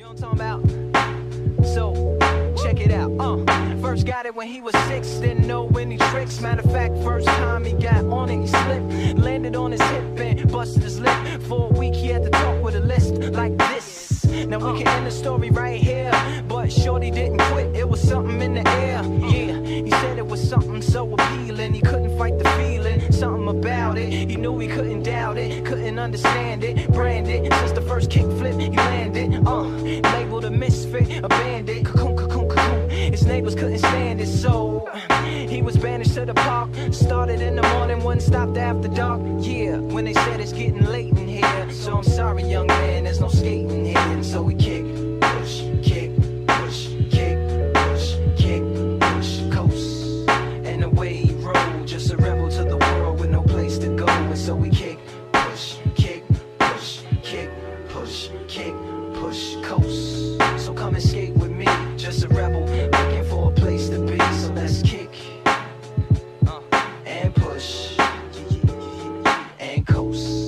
You know what I'm talking about? So, check it out. First got it when he was 6, didn't know any tricks. Matter of fact, first time he got on it, he slipped, landed on his hip and busted his lip. For a week he had to talk with a list like this. Now we can end the story right here, but shorty didn't quit, it was something in the air. Yeah, he said it was something so appealing, he couldn't fight the feeling, something about it. He knew he couldn't doubt it, couldn't understand it, branded since the first kickflip he landed. Labeled a misfit, a bandit, cocoon, cocoon, cocoon. His neighbors couldn't stand it, so he was banished to the park. Started in the morning, wouldn't stop after dark. Yeah, when they said it's getting late in here, so I'm sorry young man, there's no skating here. And so we kick, push, kick, push, kick, push, kick, push, coast. And away he rolled, just a rebel to the world with no place to go. And so we kick, push, kick, push, kick, push, kick, push, coast. So come and skate with me, just a rebel looking for a place to be. So let's kick and push and coast.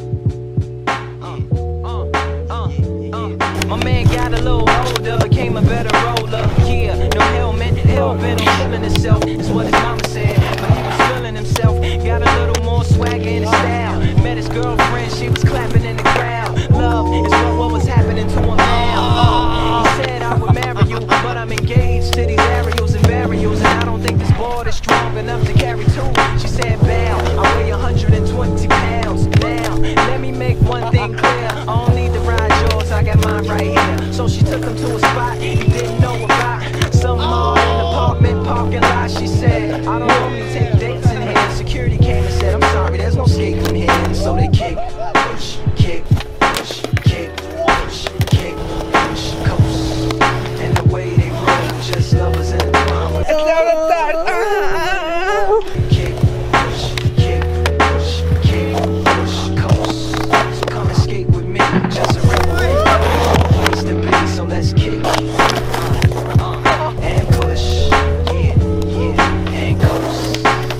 My man got a little older, became a better roller. Yeah, no helmet, hell-bent on killing himself, is what his mama said. But he was feeling himself, got a little more swagger in his style. Met his girlfriend, she was clapping in the crowd. Love is what was happening to him now. He said I would marry you, but I'm engaged to these aerials and burials, and I don't think this board is strong enough to carry two. She said bow, I weigh 120 pounds. Now, let me make one thing clear, I don't need to ride yours, I got mine right here. So she took him to a spot he didn't know about, some mall in the apartment parking lot. She said, I don't normally take dates in here. Security came and said, I'm sorry, there's no skating here. And so they kick, push, kick, push, kick, push, kick, push, coast. And the way they roll, just lovers in the drama. Kick, push, kick, push, kick, push, coast. So come and skate with me, just a rebel, place to be. So let's kick and push, yeah, and coast.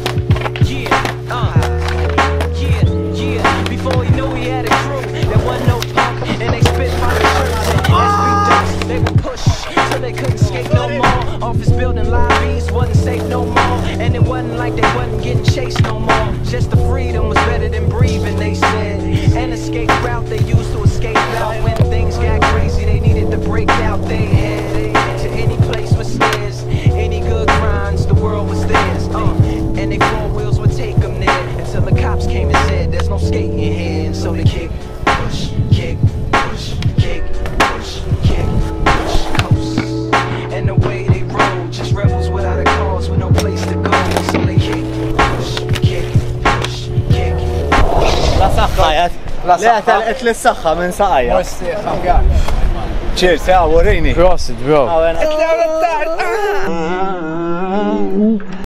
Yeah. Before he knew he had a crew, there wasn't no punk, and they spit fire shirts and SB ducks. They would push till they couldn't skate no more. Office building lobbies wasn't safe no more, and it wasn't like they wasn't getting chased no more. Just the freedom was better than breathing, they said. An escape route they used to escape out when things got crazy. They needed to break out their head to any place with stairs, any good grinds, the world was theirs. And they 4 wheels would take them there until the cops came and said there's no skating here. And so they kick, push, kick, push, kick, push, kick, push, coast. And the way they roll, just rebels without a cause, with no place to go. And so they kick, push, kick, push, kick. La saħħa, la talqet li s-saħħa minn saqajja. Cheers, ja, warini. Prosit, bro.